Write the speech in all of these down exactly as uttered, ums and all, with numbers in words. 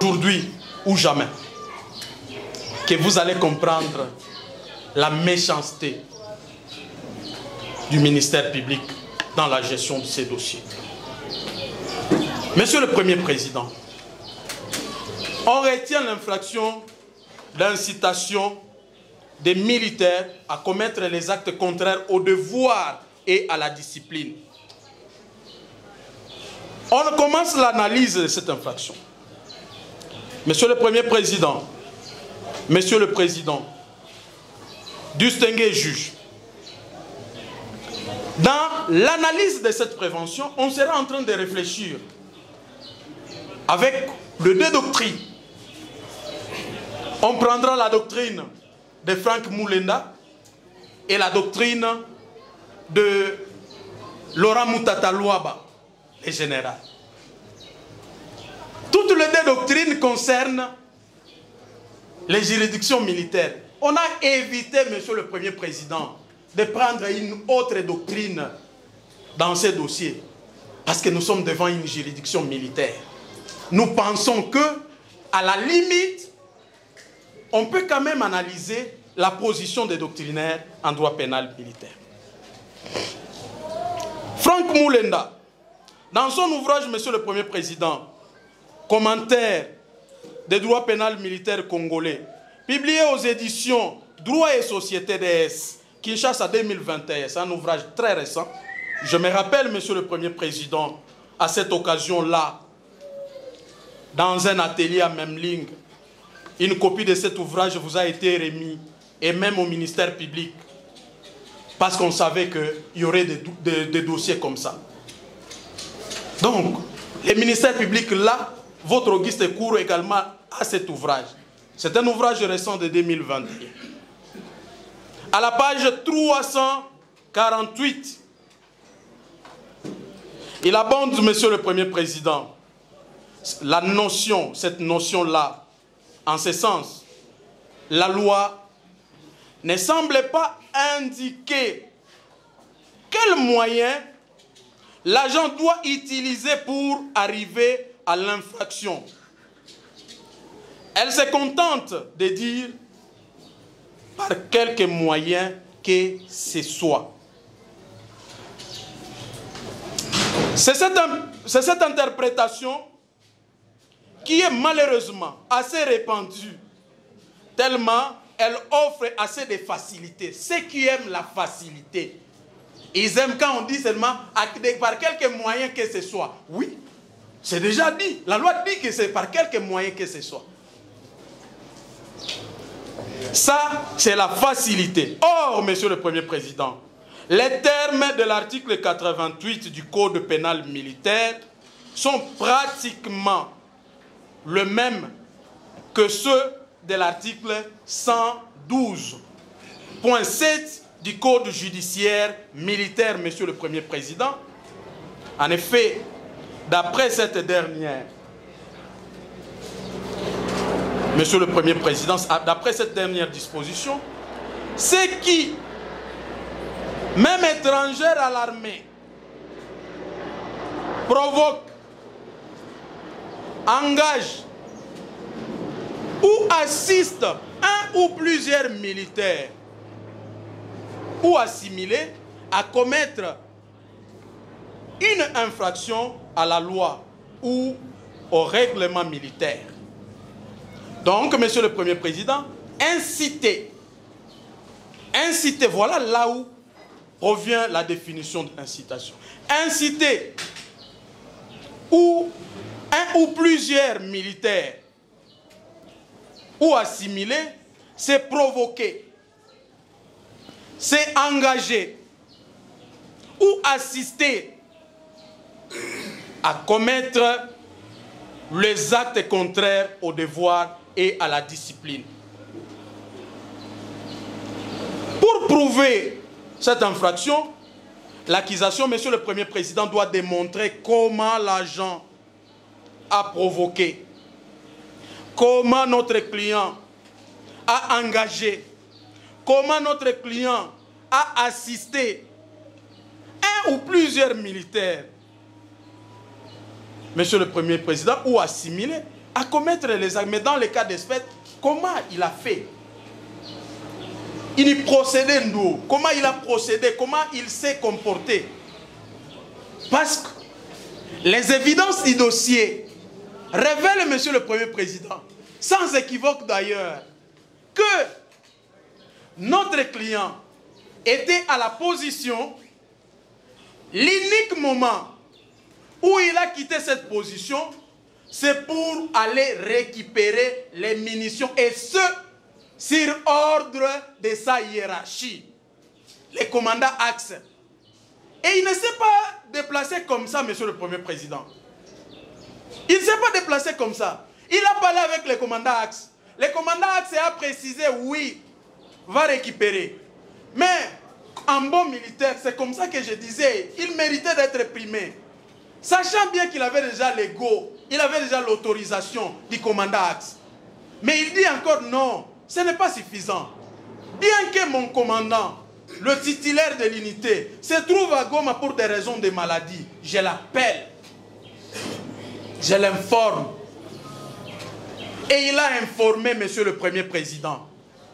aujourd'hui ou jamais que vous allez comprendre la méchanceté du ministère public dans la gestion de ces dossiers. Monsieur le Premier Président, on retient l'infraction d'incitation des militaires à commettre les actes contraires au devoir et à la discipline. On commence l'analyse de cette infraction. Monsieur le Premier Président, Monsieur le Président, distingué juge, dans l'analyse de cette prévention, on sera en train de réfléchir avec les deux doctrines. On prendra la doctrine de Franck Moulenda et la doctrine de Laurent Moutata Louaba, le général. Toutes les deux doctrines concernent les juridictions militaires. On a évité, Monsieur le Premier Président, de prendre une autre doctrine dans ces dossiers, parce que nous sommes devant une juridiction militaire. Nous pensons que, à la limite, on peut quand même analyser la position des doctrinaires en droit pénal militaire. Franck Moulenda, dans son ouvrage, Monsieur le Premier Président, commentaire des droits pénal militaires congolais, publié aux éditions Droit et Société D S, Kinshasa deux mille vingt et un, c'est un ouvrage très récent. Je me rappelle, Monsieur le Premier Président, à cette occasion-là, dans un atelier à Memling, une copie de cet ouvrage vous a été remise, et même au ministère public, parce qu'on savait qu'il y aurait des, des, des dossiers comme ça. Donc, le ministère public, là, votre Auguste court également à cet ouvrage. C'est un ouvrage récent de deux mille vingt et un. À la page trois cent quarante-huit, il abonde, Monsieur le Premier Président, la notion, cette notion-là, en ce sens, la loi ne semble pas indiquer quels moyens l'agent doit utiliser pour arriver à l'infraction. Elle se contente de dire par quelques moyens que ce soit. C'est cette, c'est cette interprétation qui est malheureusement assez répandue, tellement elle offre assez de facilité. Ceux qui aiment la facilité, ils aiment quand on dit seulement par quelques moyens que ce soit. Oui, c'est déjà dit. La loi dit que c'est par quelques moyens que ce soit. Ça, c'est la facilité. Or, Monsieur le Premier Président, les termes de l'article quatre-vingt-huit du Code pénal militaire sont pratiquement le même que ceux de l'article cent douze point sept du Code judiciaire militaire, Monsieur le Premier Président. En effet, d'après cette dernière, Monsieur le Premier Président, d'après cette dernière disposition, ceux qui, même étrangers à l'armée, provoquent, engagent ou assistent un ou plusieurs militaires ou assimilés à commettre une infraction à la loi ou au règlement militaire. Donc, Monsieur le Premier Président, inciter, inciter, voilà là où provient la définition d'incitation. Inciter ou un ou plusieurs militaires ou assimilés, c'est provoquer, c'est engager ou assister à commettre les actes contraires au devoir et à la discipline. Pour prouver cette infraction, l'accusation, Monsieur le Premier Président, doit démontrer comment l'agent a provoqué, comment notre client a engagé, comment notre client a assisté un ou plusieurs militaires, Monsieur le Premier Président, ou assimilé à commettre les actes. Mais dans le cas d'espèce, comment il a fait? Il y procédait nous. Comment il a procédé? Comment il s'est comporté? Parce que les évidences du dossier révèlent, Monsieur le Premier Président, sans équivoque d'ailleurs, que notre client était à la position, l'unique moment où il a quitté cette position, c'est pour aller récupérer les munitions, et ce, sur ordre de sa hiérarchie, le commandant Axe. Et il ne s'est pas déplacé comme ça, Monsieur le Premier Président. Il ne s'est pas déplacé comme ça. Il a parlé avec le commandant Axe. Le commandant Axe a précisé, oui, va récupérer. Mais, en bon militaire, c'est comme ça que je disais, il méritait d'être primé. Sachant bien qu'il avait déjà l'ego, il avait déjà l'autorisation du commandant Axe. Mais il dit encore non, ce n'est pas suffisant. Bien que mon commandant, le titulaire de l'unité, se trouve à Goma pour des raisons de maladie, je l'appelle, je l'informe. Et il a informé, Monsieur le Premier Président.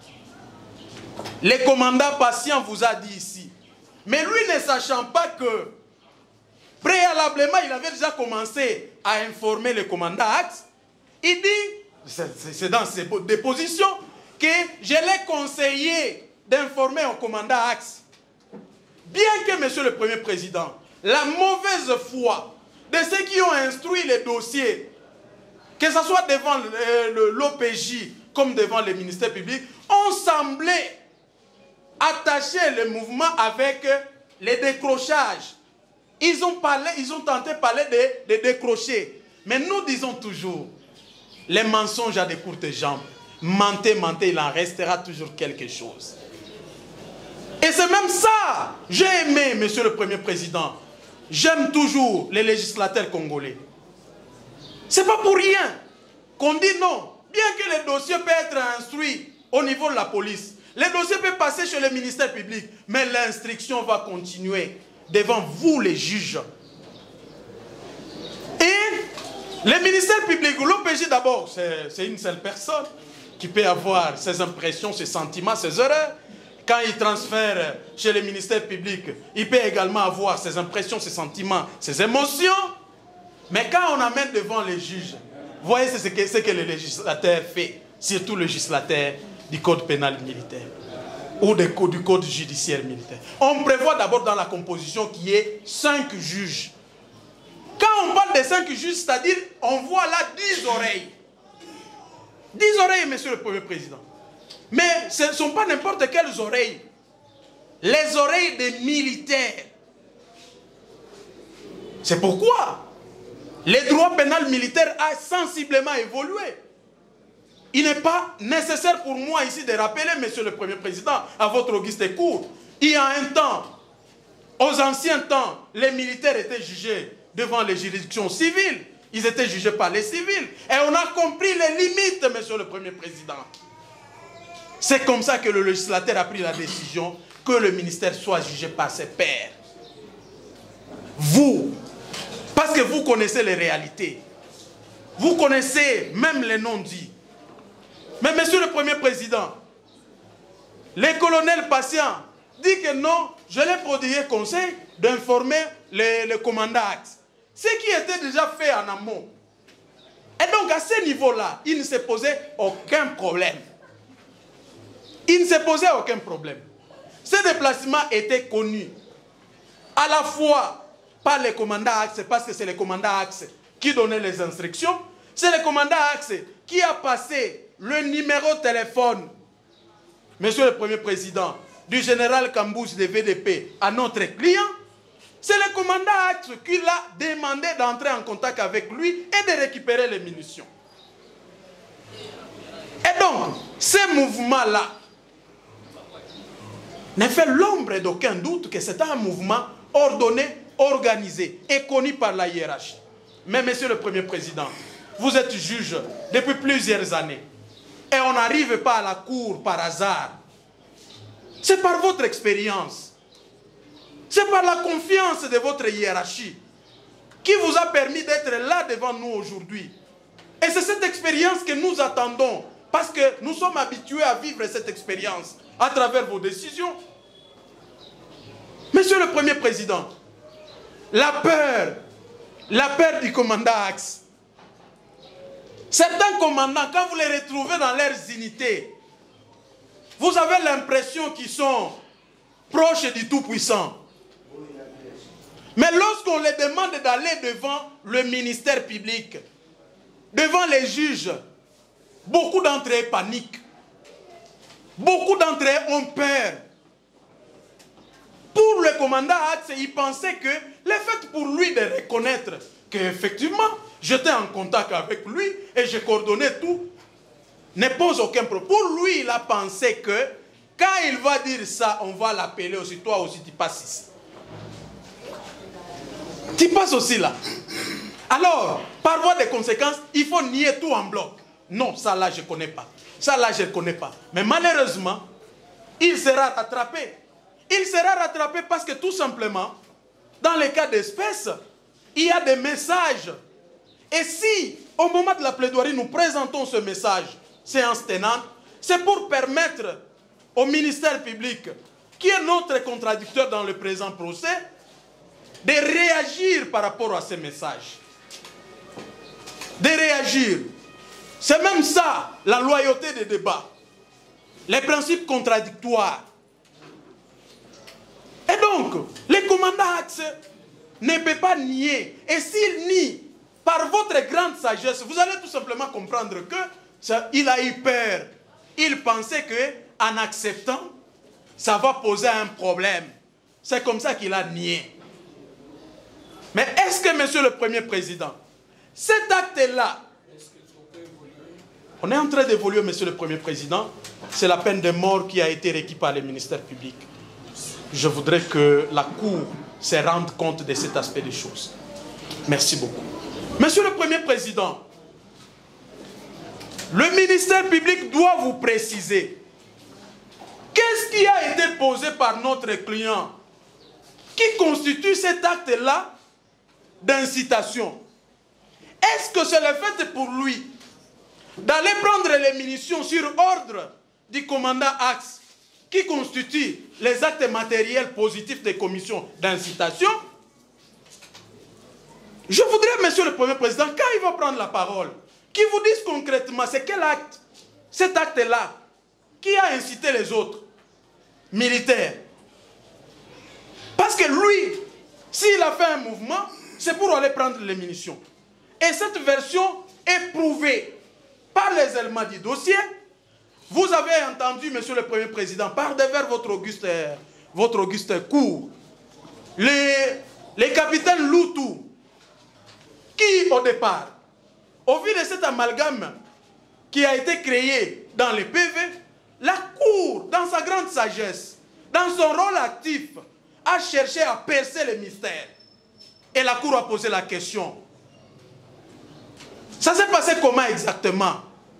Le commandant patient vous a dit ici. Mais lui, ne sachant pas que, préalablement, il avait déjà commencé à informer le commandant Axe, il dit, c'est dans ses dépositions, que je l'ai conseillé d'informer au commandant Axe. Bien que, Monsieur le Premier Président, la mauvaise foi de ceux qui ont instruit les dossiers, que ce soit devant l'O P J comme devant le ministère public, ont semblé attacher le mouvement avec les décrochages. Ils ont, parlé, ils ont tenté de parler de, de décrocher. Mais nous disons toujours, les mensonges à des courtes jambes. Mentez, mentez, il en restera toujours quelque chose. Et c'est même ça, j'ai aimé, Monsieur le Premier Président, j'aime toujours les législateurs congolais. C'est pas pour rien qu'on dit non. Bien que le dossier peut être instruit au niveau de la police, le dossier peut passer chez le ministère public, mais l'instruction va continuer devant vous, les juges. Et le ministère public, l'O P J d'abord, c'est une seule personne qui peut avoir ses impressions, ses sentiments, ses erreurs. Quand il transfère chez le ministère public, il peut également avoir ses impressions, ses sentiments, ses émotions. Mais quand on amène devant les juges, voyez ce que, ce que le législateur fait, surtout le législateur du code pénal militaire ou du code judiciaire militaire. On prévoit d'abord dans la composition qu'il y ait cinq juges. Quand on parle de cinq juges, c'est-à-dire on voit là dix oreilles. Dix oreilles, Monsieur le Premier Président. Mais ce ne sont pas n'importe quelles oreilles. Les oreilles des militaires. C'est pourquoi le droit pénal militaire a sensiblement évolué. Il n'est pas nécessaire pour moi ici de rappeler, Monsieur le Premier Président, à votre auguste cour. Il y a un temps, aux anciens temps, les militaires étaient jugés devant les juridictions civiles. Ils étaient jugés par les civils. Et on a compris les limites, Monsieur le Premier Président. C'est comme ça que le législateur a pris la décision que le ministère soit jugé par ses pairs. Vous, parce que vous connaissez les réalités. Vous connaissez même les non-dits. Mais Monsieur le Premier Président, le colonel patient dit que non, je l'ai prodigué conseil d'informer le, le commandant Axe. Ce qui était déjà fait en amont. Et donc à ce niveau-là, il ne s'est posé aucun problème. Il ne s'est posé aucun problème. Ce déplacement était connu à la fois par le commandant Axe, parce que c'est le commandant Axe qui donnait les instructions. C'est le commandant Axe qui a passé le numéro de téléphone, Monsieur le Premier Président, du général Kambouche de V D P à notre client. C'est le commandant Axe qui l'a demandé d'entrer en contact avec lui et de récupérer les munitions. Et donc, ce mouvement-là ne fait l'ombre d'aucun doute que c'est un mouvement ordonné, organisé et connu par la hiérarchie. Mais, Monsieur le Premier Président, vous êtes juge depuis plusieurs années et on n'arrive pas à la cour par hasard. C'est par votre expérience. C'est par la confiance de votre hiérarchie qui vous a permis d'être là devant nous aujourd'hui Et c'est cette expérience que nous attendons, parce que nous sommes habitués à vivre cette expérience à travers vos décisions. Monsieur le Premier Président, la peur, la peur du commandant Axe. Certains commandants, quand vous les retrouvez dans leurs unités, vous avez l'impression qu'ils sont proches du Tout-Puissant. Mais lorsqu'on les demande d'aller devant le ministère public, devant les juges, beaucoup d'entre eux paniquent. Beaucoup d'entre eux ont peur. Pour le commandant Axe, il pensait que le fait pour lui de reconnaître qu'effectivement, j'étais en contact avec lui et je coordonnais tout, ne pose aucun problème. Pour lui, il a pensé que quand il va dire ça, on va l'appeler aussi. Toi aussi, tu passes ici. Tu passes aussi là. Alors, par voie de conséquence, il faut nier tout en bloc. Non, ça là, je ne connais pas. Ça là, je ne connais pas. Mais malheureusement, il sera rattrapé. Il sera rattrapé parce que tout simplement, dans les cas d'espèce, il y a des messages. Et si, au moment de la plaidoirie, nous présentons ce message, séance tenante, c'est pour permettre au ministère public, qui est notre contradicteur dans le présent procès, de réagir par rapport à ces messages. De réagir. C'est même ça, la loyauté des débats. Les principes contradictoires. Et donc, le commandant Axe ne peut pas nier. Et s'il nie, par votre grande sagesse, vous allez tout simplement comprendre qu'il a eu peur. Il pensait qu'en acceptant, ça va poser un problème. C'est comme ça qu'il a nié. Mais est-ce que, Monsieur le Premier Président, cet acte-là, on est en train d'évoluer, Monsieur le Premier Président, c'est la peine de mort qui a été requise par le ministère public. Je voudrais que la Cour se rende compte de cet aspect des choses. Merci beaucoup. Monsieur le Premier Président, le ministère public doit vous préciser qu'est-ce qui a été posé par notre client qui constitue cet acte-là d'incitation. Est-ce que c'est le fait pour lui d'aller prendre les munitions sur ordre du commandant Axe qui constitue les actes matériels positifs des commissions d'incitation? Je voudrais, Monsieur le Premier Président, quand il va prendre la parole, qu'il vous dise concrètement c'est quel acte, cet acte-là, qui a incité les autres militaires. Parce que lui, s'il a fait un mouvement, c'est pour aller prendre les munitions. Et cette version est prouvée par les éléments du dossier. Vous avez entendu, Monsieur le Premier Président, par devers votre auguste, votre auguste cour, les, les capitaines Loutou, qui au départ, au vu de cet amalgame qui a été créé dans les P V, la Cour, dans sa grande sagesse, dans son rôle actif, a cherché à percer les mystères. Et la Cour a posé la question. Ça s'est passé comment exactement?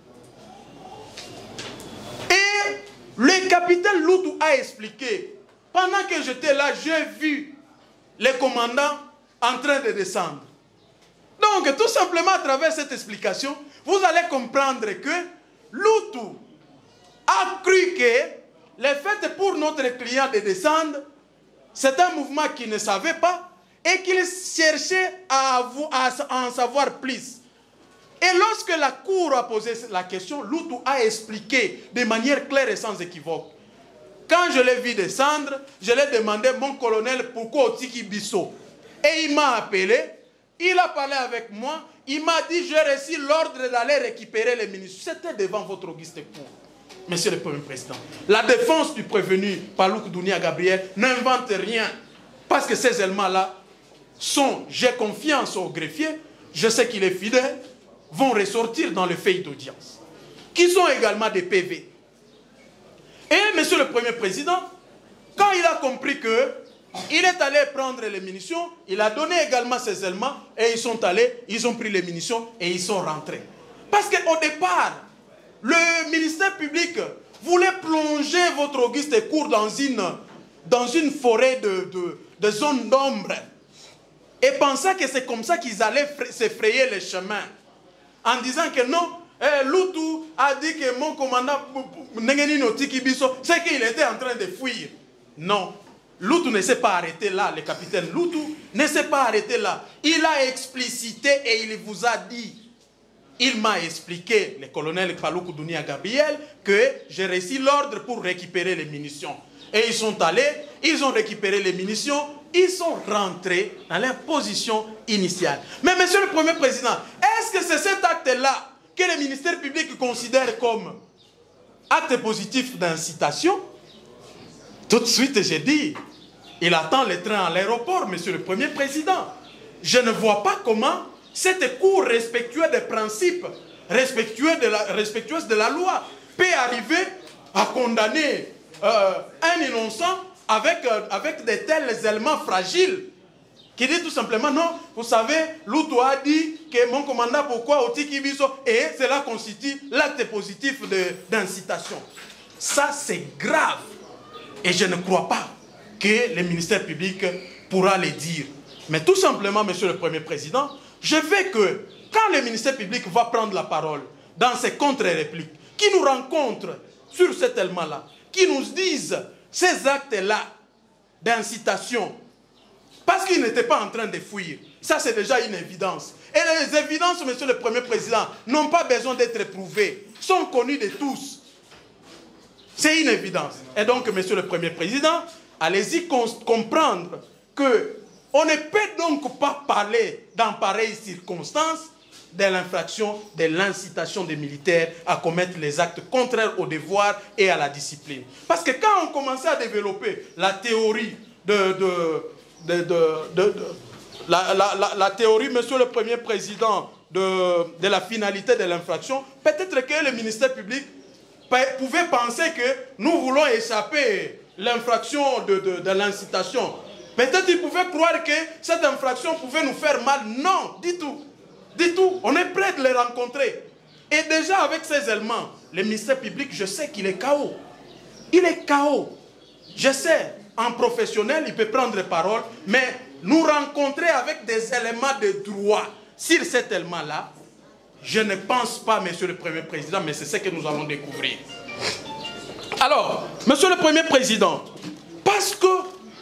Et le capitaine Loutou a expliqué, pendant que j'étais là, j'ai vu les commandants en train de descendre. Donc, tout simplement à travers cette explication, vous allez comprendre que Loutou a cru que le fait pour notre client de descendre, c'est un mouvement qu'il ne savait pas et qu'il cherchait à, à en savoir plus. Et lorsque la Cour a posé la question, Loutou a expliqué de manière claire et sans équivoque. Quand je l'ai vu descendre, je l'ai demandé, mon colonel, pourquoi Otiki Bisso? Et il m'a appelé. Il a parlé avec moi, il m'a dit, j'ai reçu l'ordre d'aller récupérer les ministres. C'était devant votre auguste cour, Monsieur le Premier Président. La défense du prévenu, Palouk Dounia Gabriel, n'invente rien. Parce que ces éléments-là sont, j'ai confiance au greffier, je sais qu'il est fidèle, vont ressortir dans le feuille d'audience, qui sont également des P V. Et Monsieur le Premier Président, quand il a compris que il est allé prendre les munitions, il a donné également ses éléments et ils sont allés, ils ont pris les munitions et ils sont rentrés. Parce qu'au départ, le ministère public voulait plonger votre auguste cour dans une, dans une forêt de, de, de zones d'ombre et pensait que c'est comme ça qu'ils allaient s'effrayer les chemins. en disant que non, eh, Loutou a dit que mon commandant Nengeni Notiki Biso, c'est qu'il était en train de fuir. Non. Loutou ne s'est pas arrêté là, le capitaine Loutou ne s'est pas arrêté là. Il a explicité et il vous a dit, il m'a expliqué, le colonel Paloukou Dounia Gabriel, que j'ai reçu l'ordre pour récupérer les munitions. Et ils sont allés, ils ont récupéré les munitions, ils sont rentrés dans leur position initiale. Mais monsieur le Premier Président, est-ce que c'est cet acte-là que le ministère public considère comme acte positif d'incitation? Tout de suite, j'ai dit, il attend le train à l'aéroport, monsieur le Premier Président. Je ne vois pas comment cette cour respectueuse des principes, respectueuse de la, respectueuse de la loi, peut arriver à condamner euh, un innocent avec, euh, avec de tels éléments fragiles. Qui dit tout simplement, non, vous savez, Loutou a dit que mon commandant, pourquoi Otiki Biso, et cela constitue l'acte positif d'incitation. Ça, c'est grave. Et je ne crois pas que le ministère public pourra le dire. Mais tout simplement, monsieur le Premier Président, je veux que, quand le ministère public va prendre la parole dans ses contre-répliques, qui nous rencontre sur cet élément-là, qui nous disent ces actes-là d'incitation, parce qu'ils n'étaient pas en train de fuir. Ça, c'est déjà une évidence. Et les évidences, monsieur le Premier Président, n'ont pas besoin d'être prouvées, sont connues de tous. C'est une évidence. Et donc, monsieur le Premier Président, allez-y comprendre que on ne peut donc pas parler dans pareilles circonstances de l'infraction, de l'incitation des militaires à commettre les actes contraires au devoir et à la discipline. Parce que quand on commençait à développer la théorie de... de, de, de, de, de la, la, la, la théorie, monsieur le Premier Président, de, de la finalité de l'infraction, peut-être que le ministère public pouvait penser que nous voulons échapper l'infraction de, de, de l'incitation. Peut-être qu'il pouvait croire que cette infraction pouvait nous faire mal. Non, du tout. Du tout. On est prêt de les rencontrer. Et déjà avec ces éléments, le ministère public, je sais qu'il est K O. Il est K O. Je sais, en professionnel, il peut prendre parole, mais nous rencontrer avec des éléments de droit sur cet élément-là, je ne pense pas, monsieur le Premier Président, mais c'est ce que nous allons découvrir. Alors, monsieur le Premier Président, parce que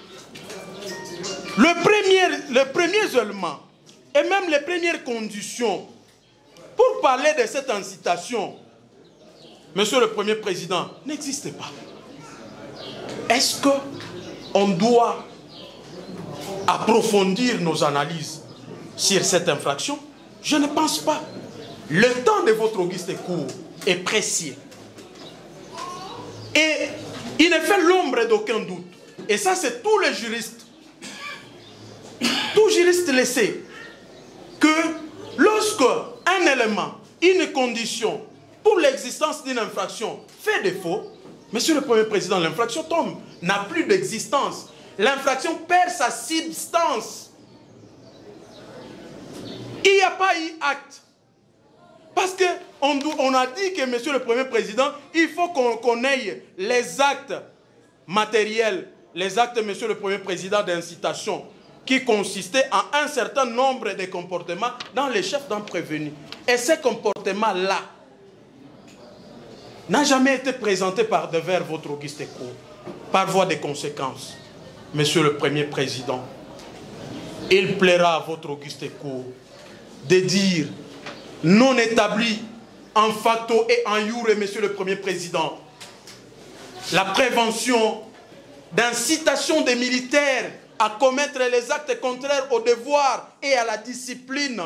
le premier, le premier élément et même les premières conditions pour parler de cette incitation, monsieur le Premier Président, n'existent pas. Est-ce qu'on doit approfondir nos analyses sur cette infraction? Je ne pense pas. Le temps de votre auguste cours est précieux. Et il ne fait l'ombre d'aucun doute. Et ça, c'est tous les juristes. Tout juriste le sait. Que lorsque un élément, une condition pour l'existence d'une infraction fait défaut, monsieur le Premier Président, l'infraction tombe, n'a plus d'existence. L'infraction perd sa substance. Il n'y a pas eu acte. Parce qu'on on a dit que, monsieur le Premier Président, il faut qu'on qu'on ait les actes matériels, les actes, monsieur le Premier Président, d'incitation, qui consistaient en un certain nombre de comportements dans les chefs d'un prévenu. Et ces comportements-là n'ont jamais été présentés par devers votre auguste cour, par voie de conséquences. Monsieur le Premier Président, il plaira à votre auguste cour de dire non établi en facto et en jure, monsieur le Premier Président, la prévention d'incitation des militaires à commettre les actes contraires au devoir et à la discipline.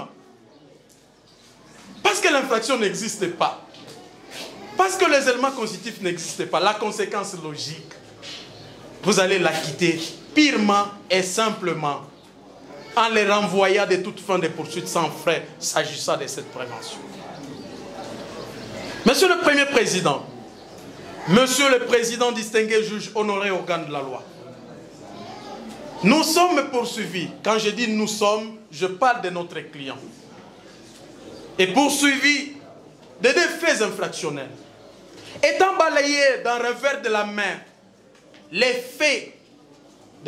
Parce que l'infraction n'existe pas. Parce que les éléments constitutifs n'existent pas. La conséquence logique, vous allez l'acquitter purement et simplement en les renvoyant de toute fin de poursuite sans frais s'agissant de cette prévention. Monsieur le Premier Président, Monsieur le Président distingué juge honoré organe de la loi, nous sommes poursuivis. Quand je dis nous sommes, je parle de notre client. Et poursuivis de des faits infractionnels. Étant balayé d'un revers de la main les faits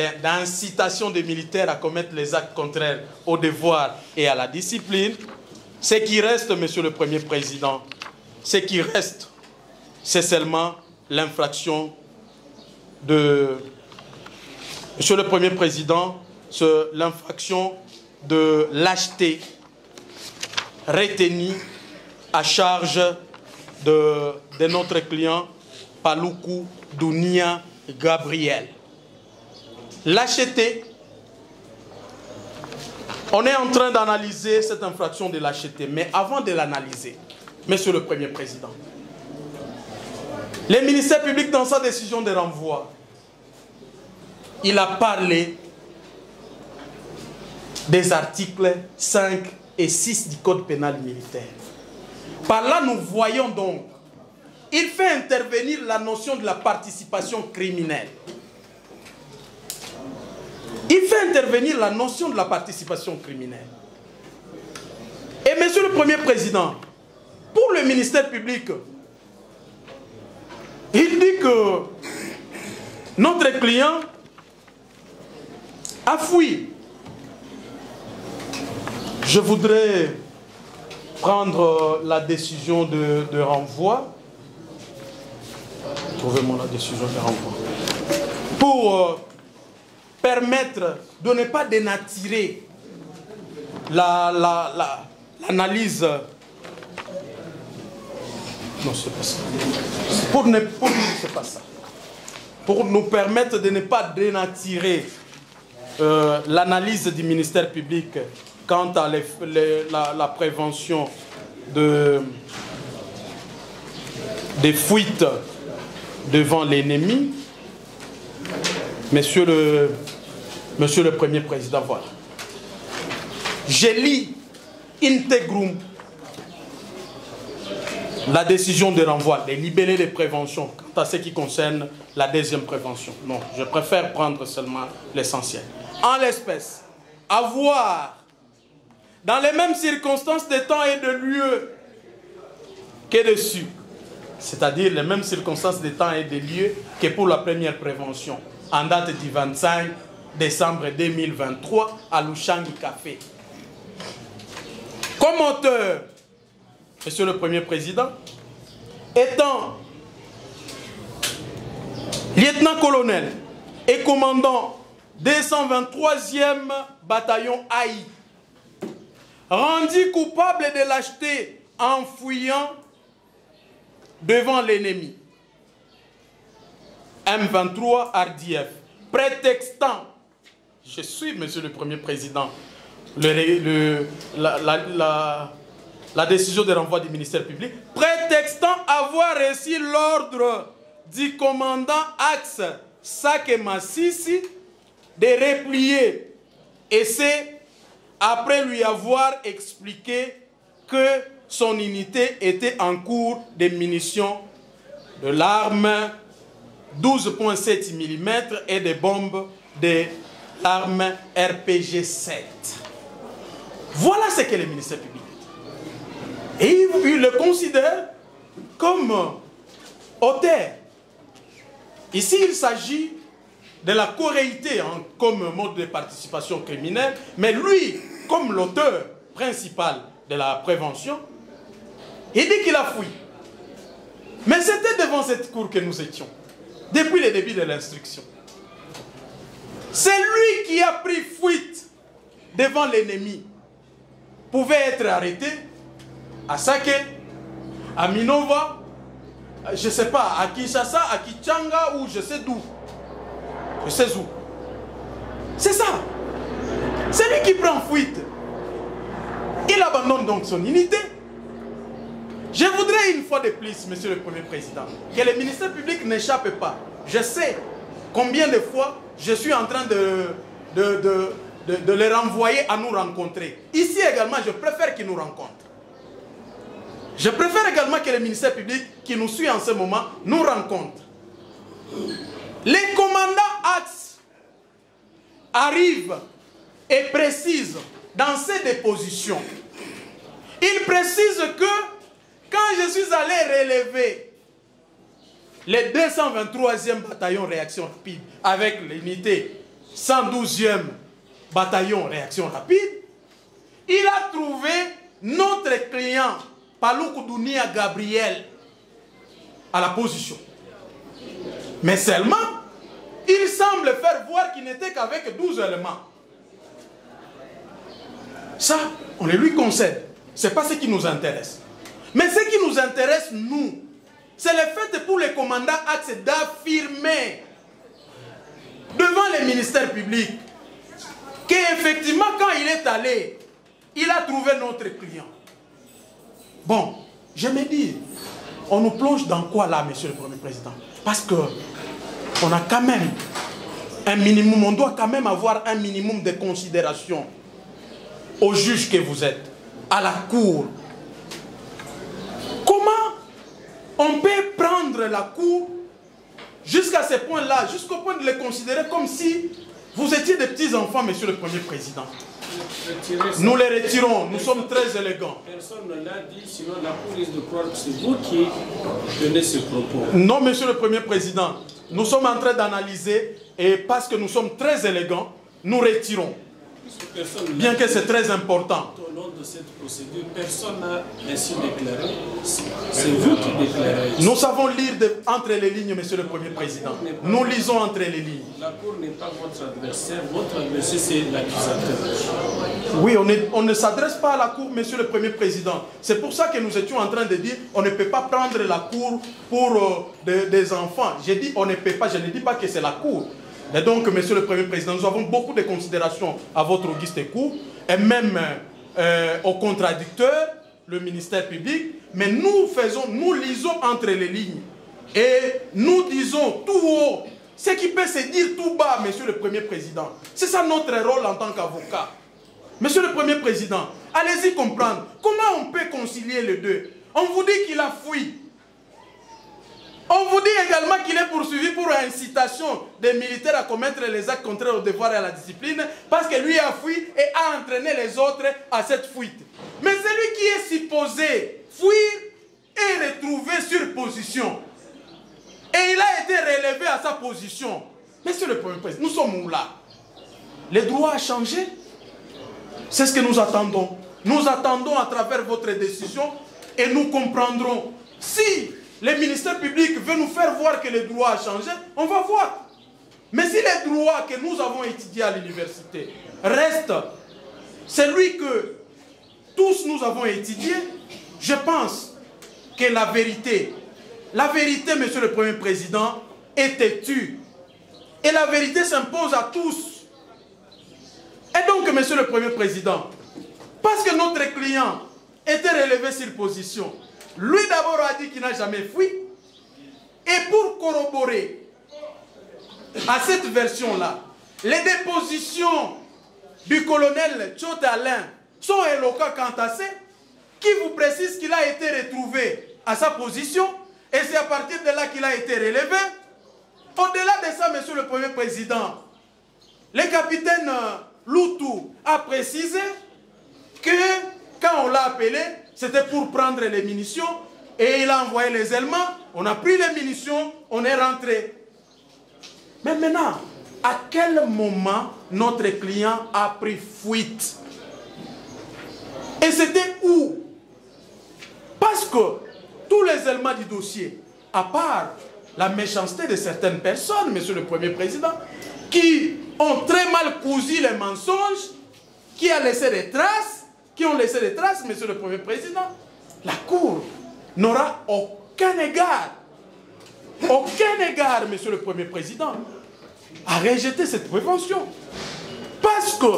d'incitation des militaires à commettre les actes contraires au devoir et à la discipline, Ce qui reste, Monsieur le Premier Président, ce qui reste, c'est seulement l'infraction de... Monsieur le Premier Président, c'est l'infraction de lâcheté retenue à charge de, de notre client Paluku Dunia Gabriel. Lâcheté. On est en train d'analyser cette infraction de lâcheté, mais avant de l'analyser, Monsieur le Premier Président, le ministère public, dans sa décision de renvoi, il a parlé des articles cinq et six du Code pénal militaire. Par là, nous voyons donc, il fait intervenir la notion de la participation criminelle. Il fait intervenir la notion de la participation criminelle. Et Monsieur le Premier Président, pour le ministère public, il dit que notre client a fui. Je voudrais prendre la décision de, de renvoi. Trouvez-moi la décision de renvoi. Pour euh, permettre de ne pas dénaturer la, la, la, l'analyse. Non, c'est pas ça. Pour ne pour, c'est pas ça. Pour nous permettre de ne pas dénaturer euh, l'analyse du ministère public quant à les, les, la, la prévention de, des fuites devant l'ennemi, Monsieur le, Monsieur le Premier Président, voilà. J'ai lu intégrum la décision de renvoi, les libellés de prévention, quant à ce qui concerne la deuxième prévention. Non, je préfère prendre seulement l'essentiel. En l'espèce, avoir dans les mêmes circonstances de temps et de lieu que dessus, c'est-à-dire les mêmes circonstances de temps et de lieu que pour la première prévention, en date du vingt-cinq décembre deux mille vingt-trois à Lushangi Café. Comme auteur, Monsieur le Premier Président, étant lieutenant-colonel et commandant deux cent vingt-troisième bataillon A I, rendu coupable de lâcheté en fuyant devant l'ennemi. M vingt-trois R D F, prétextant, je suis, Monsieur le Premier Président, le, le, la, la, la, la décision de renvoi du ministère public, prétextant avoir reçu l'ordre du commandant Axe Sake Massisi de replier, et c'est après lui avoir expliqué que son unité était en cours de munitions de l'arme douze virgule sept millimètres et des bombes de l'arme R P G sept. Voilà ce que le ministère public dit. Et il le considère comme auteur. Ici, il s'agit de la corréité hein, comme mode de participation criminelle, mais lui, comme l'auteur principal de la prévention, il dit qu'il a fui. Mais c'était devant cette cour que nous étions, depuis le début de l'instruction. C'est lui qui a pris fuite devant l'ennemi. Pouvait être arrêté à Sake, à Minova, je ne sais pas, à Kinshasa, à Kichanga ou je sais d'où. Je sais où. C'est ça. C'est lui qui prend fuite. Il abandonne donc son unité. Je voudrais une fois de plus, Monsieur le Premier Président, que le ministère public n'échappe pas. Je sais combien de fois je suis en train de, de, de, de, de les renvoyer à nous rencontrer. Ici également, je préfère qu'ils nous rencontrent. Je préfère également que le ministère public qui nous suit en ce moment nous rencontre. Les commandants Axe arrivent et précisent dans ces dépositions. Ils précisent que quand je suis allé relever le deux cent vingt-troisième bataillon réaction rapide avec l'unité cent douzième bataillon réaction rapide, il a trouvé notre client, Paluku Dunia Gabriel, à la position. Mais seulement, il semble faire voir qu'il n'était qu'avec douze éléments. Ça, on le lui concède. Ce n'est pas ce qui nous intéresse. Mais ce qui nous intéresse, nous, c'est le fait pour les commandants Axe d'affirmer devant les ministères publics qu'effectivement, quand il est allé, il a trouvé notre client. Bon, je me dis, on nous plonge dans quoi là, monsieur le Premier Président? Parce que on a quand même un minimum, on doit quand même avoir un minimum de considération aux juges que vous êtes, à la cour. Comment on peut prendre la cour jusqu'à ce point-là, jusqu'au point de les considérer comme si vous étiez des petits-enfants, monsieur le Premier Président? Nous les retirons, nous sommes très élégants. Personne ne l'a dit, sinon la police de croire que c'est vous qui donnez ce propos. Non, monsieur le Premier Président, nous sommes en train d'analyser et parce que nous sommes très élégants, nous retirons. Bien que c'est très important. Au long de cette procédure, personne n'a ainsi déclaré. C'est vous qui déclarez. Nous savons lire de, entre les lignes, monsieur le Premier Président. Nous lisons entre les lignes. La Cour n'est pas votre adversaire. Votre adversaire, c'est l'accusateur. Oui, on, est, on ne s'adresse pas à la Cour, monsieur le Premier Président. C'est pour ça que nous étions en train de dire on ne peut pas prendre la Cour pour euh, de, des enfants. J'ai dit on ne peut pas, je ne dis pas que c'est la Cour. Et donc, monsieur le Premier Président, nous avons beaucoup de considérations à votre auguste cour, et même euh, au contradicteur, le ministère public, mais nous faisons, nous lisons entre les lignes, et nous disons tout haut, ce qui peut se dire tout bas, monsieur le Premier Président. C'est ça notre rôle en tant qu'avocat. Monsieur le Premier Président, allez-y comprendre, comment on peut concilier les deux? On vous dit qu'il a fui. On vous dit également qu'il est poursuivi pour incitation des militaires à commettre les actes contraires au devoir et à la discipline parce que lui a fui et a entraîné les autres à cette fuite. Mais celui qui est supposé fuir est retrouvé sur position. Et il a été relevé à sa position. Monsieur le Premier Président, nous sommes où là? Les droits ont changé. C'est ce que nous attendons. Nous attendons à travers votre décision et nous comprendrons si les ministères publics veulent nous faire voir que les droits ont changé, on va voir. Mais si les droits que nous avons étudiés à l'université restent celui que tous nous avons étudié, je pense que la vérité, la vérité, monsieur le Premier Président, est têtue. Et la vérité s'impose à tous. Et donc, monsieur le Premier Président, parce que notre client était relevé sur position, lui d'abord a dit qu'il n'a jamais fui. Et pour corroborer à cette version-là, les dépositions du colonel Tchote Alain sont éloquents quant à ça, qui vous précise qu'il a été retrouvé à sa position et c'est à partir de là qu'il a été relevé. Au-delà de ça, monsieur le Premier Président, le capitaine Loutou a précisé que quand on l'a appelé, c'était pour prendre les munitions et il a envoyé les éléments, on a pris les munitions, on est rentré. Mais maintenant, à quel moment notre client a pris fuite? Et c'était où? Parce que tous les éléments du dossier, à part la méchanceté de certaines personnes, monsieur le Premier Président, qui ont très mal cousu les mensonges, qui a laissé des traces, qui ont laissé des traces, monsieur le Premier Président, la Cour n'aura aucun égard, aucun égard, monsieur le Premier Président, à rejeter cette prévention. Parce que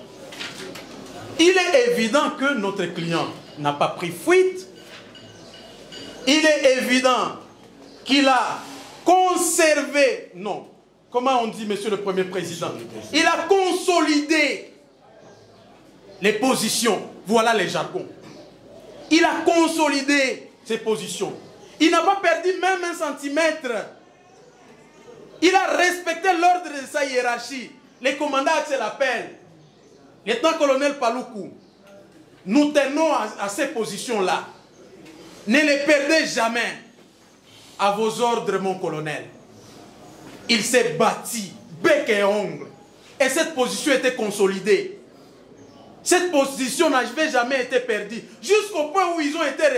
il est évident que notre client n'a pas pris fuite. Il est évident qu'il a conservé, non, comment on dit, monsieur le Premier Président, il a consolidé les positions, voilà les jargons. Il a consolidé ses positions. Il n'a pas perdu même un centimètre. Il a respecté l'ordre de sa hiérarchie. Les commandants Axe l'appellent. Lieutenant-colonel Paluku, nous tenons à, à ces positions-là. Ne les perdez jamais. À vos ordres, mon colonel. Il s'est bâti, bec et ongle. Et cette position était consolidée. Cette position n'avait jamais été perdue. Jusqu'au point où ils ont été